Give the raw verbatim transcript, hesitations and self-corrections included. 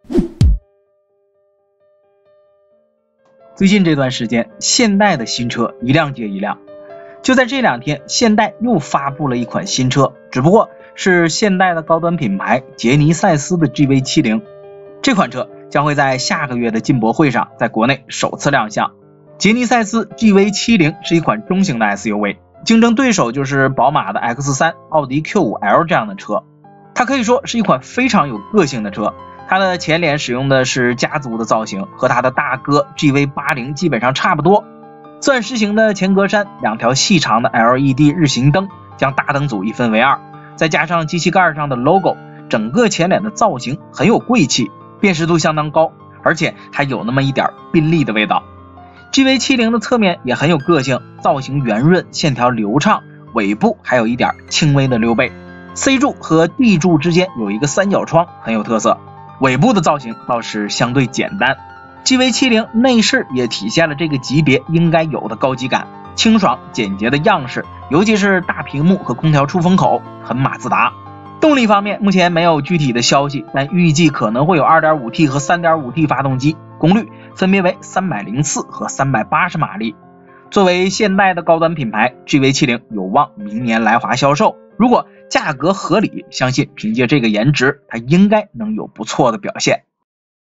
最近这段时间，现代的新车一辆接一辆。就在这两天，现代又发布了一款新车，只不过是现代的高端品牌杰尼赛斯的 G V 七零。这款车将会在下个月的进博会上在国内首次亮相。杰尼赛斯 G V 七零是一款中型的 S U V， 竞争对手就是宝马的 X 三、奥迪 Q 五 L 这样的车。它可以说是一款非常有个性的车。它的前脸使用的是家族的造型，和它的大哥 G V 八零 基本上差不多。钻石型的前格栅，两条细长的 L E D 日行灯将大灯组一分为二，再加上机器盖上的 logo， 整个前脸的造型很有贵气，辨识度相当高，而且还有那么一点宾利的味道。 G V 七零 的侧面也很有个性，造型圆润，线条流畅，尾部还有一点轻微的溜背， C 柱和 D 柱之间有一个三角窗，很有特色。尾部的造型倒是相对简单。 G V 七零 内饰也体现了这个级别应该有的高级感，清爽简洁的样式，尤其是大屏幕和空调出风口，很马自达。动力方面目前没有具体的消息，但预计可能会有 二点五 T 和 三点五 T 发动机，功率分别为三百零四和三百八十马力。作为现代的高端品牌， G V 七零 有望明年来华销售，如果价格合理，相信凭借这个颜值，它应该能有不错的表现。